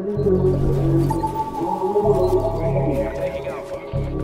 Taking Alpha.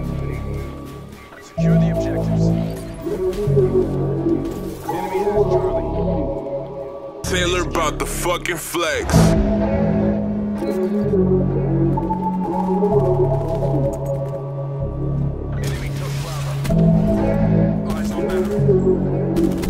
Secure the objectives. Enemy has Charlie. Taylor about the fucking flex. Enemy took Bravo. Eyes on battery.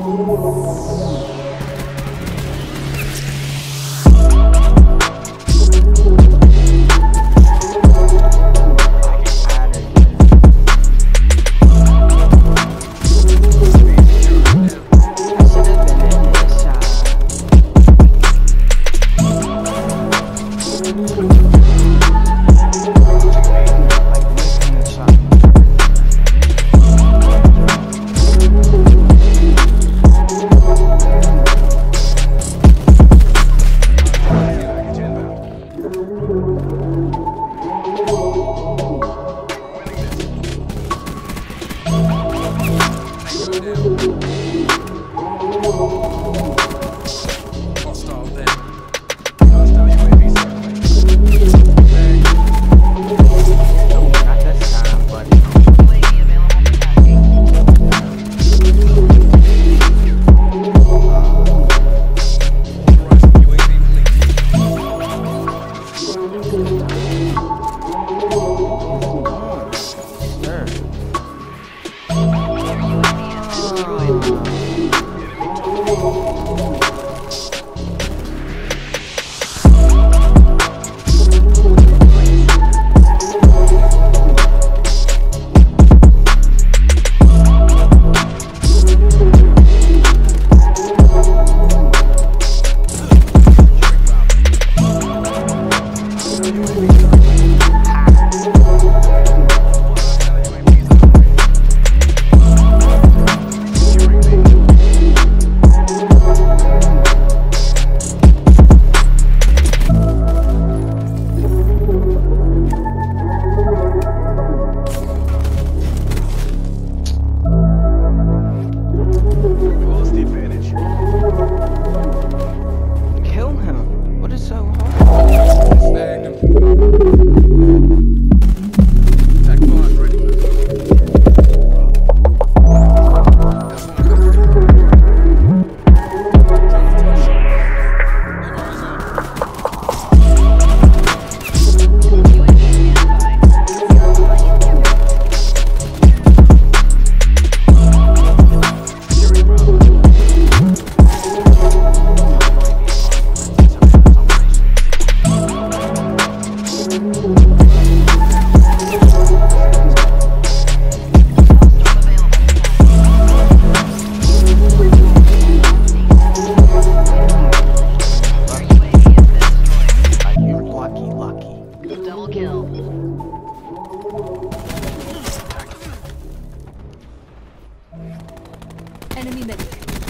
Enemy medic.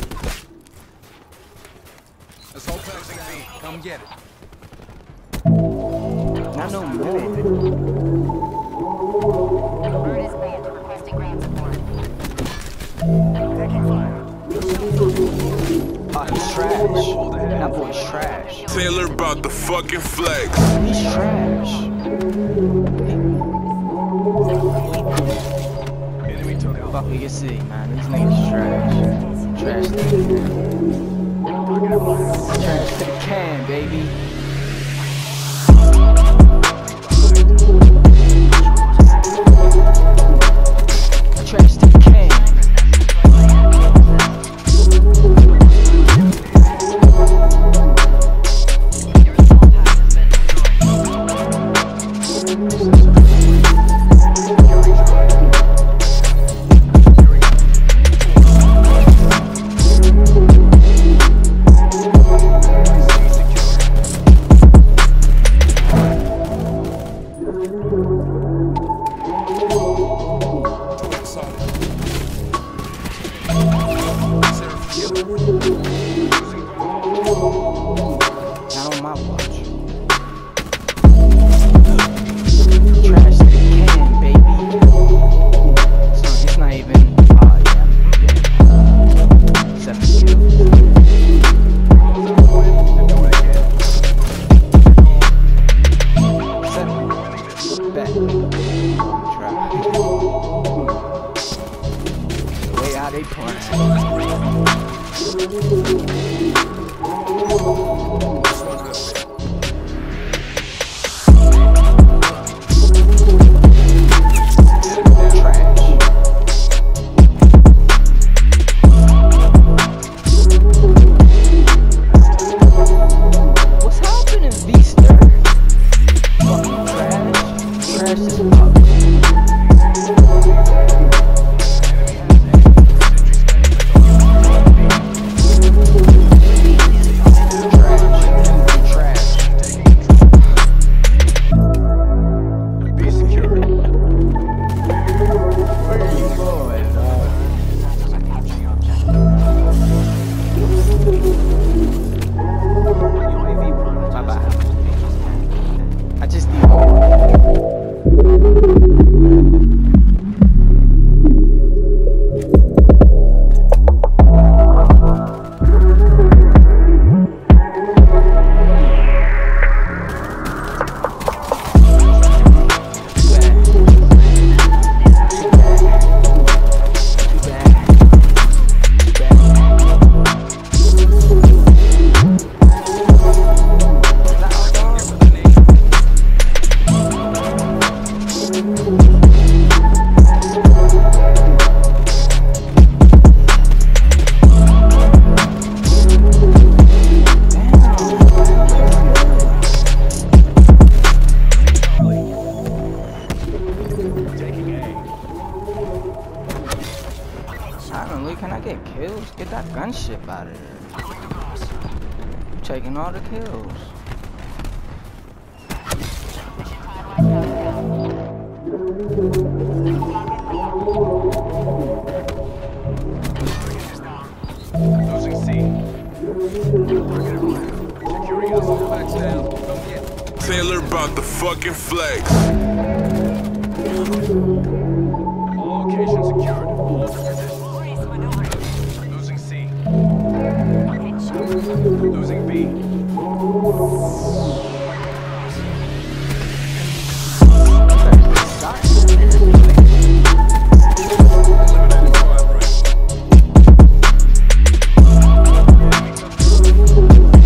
Assault passing B. Come get it. Not no more. Bird is banned. Requesting ground support. Taking fire. Oh, he's trash. That boy's trash. Taylor about the fucking flex. He's trash. Enemy took Alpha. Fuck, we can see, man. These niggas trash. Trash to the can. Trash to the can, baby. Trash to the can. Not on my watch. Trash to the can, baby. It's not even. Oh, yeah. 7 kills. This one has been. What's happening, Beaster? Fucking trash. Trash as fuck. Be secure. Where are you going, dog? Bye-bye. I just need Silently, can I get kills? Get that gunship out of there. I'm taking all the kills. Losing C. Target fire. Security assault packs down. Come get it. Taylor about the fucking flex. All locations secured. Hold the position. Losing C. Losing B. Eliminating squad break. Enemy took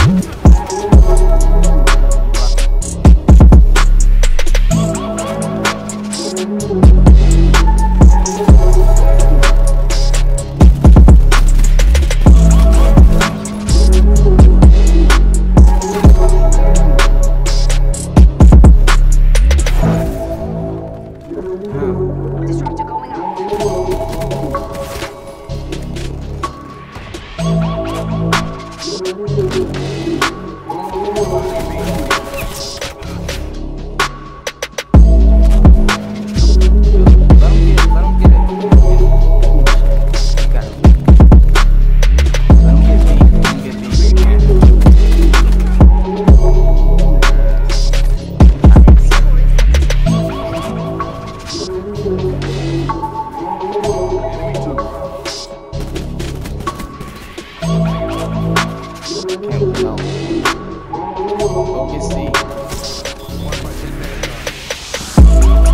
Disruptor going up. Let him get it. You got it. Let him get B. Let him get B. Enemy took Can't go. Go get C. one by 10 man gun.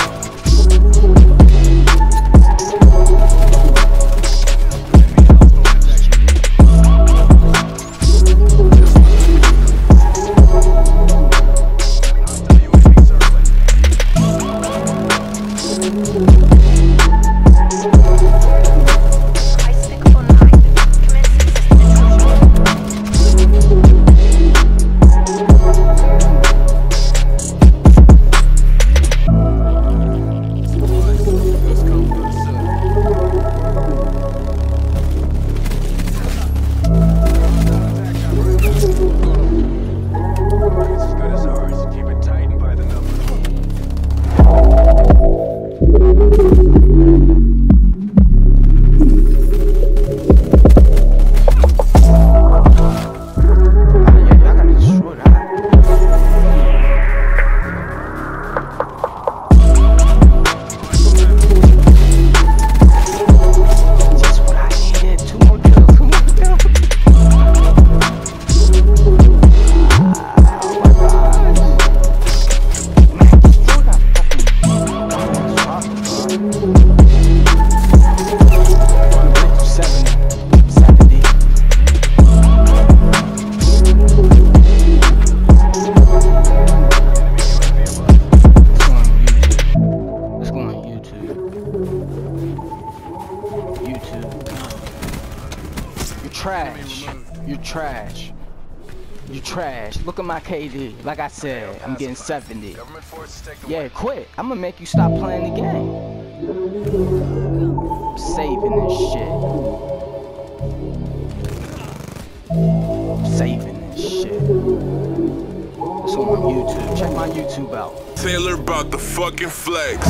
Enemy hostile detected. Hostile UAV circling. Ice stick online. Commencing system intrusion. Goods come, goods serve. Target's as good as ours. Keep it tight and by the number. Yeah, y'all gotta destroy that. Just what I needed. Two more kills. Two more kills. You trash. Look at my KD. Like I said, I'm getting 70. Government forces take the Yeah, quit. I'm gonna make you stop playing the game. I'm saving this shit. Saving this shit. It's on YouTube. Check my YouTube out. Taylor about the fucking flex.